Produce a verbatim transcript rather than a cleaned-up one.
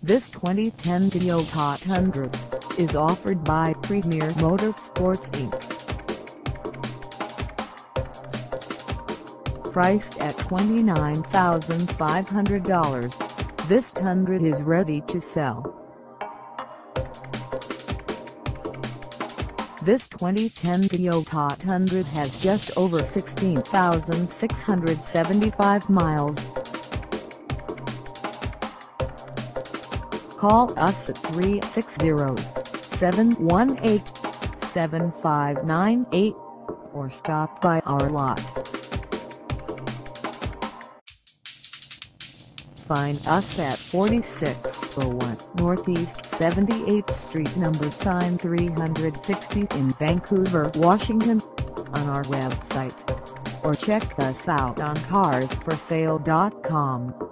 This twenty ten Toyota Tundra is offered by Premier Motorsports Incorporated. Priced at twenty-nine thousand five hundred dollars, this Tundra is ready to sell. This twenty ten Toyota Tundra has just over sixteen thousand six hundred seventy-five miles. Call us at three six zero, seven one eight, seven five nine eight or stop by our lot. Find us at forty-six oh one Northeast seventy-eighth Street number sign three sixty in Vancouver, Washington, on our website, or check us out on cars for sale dot com.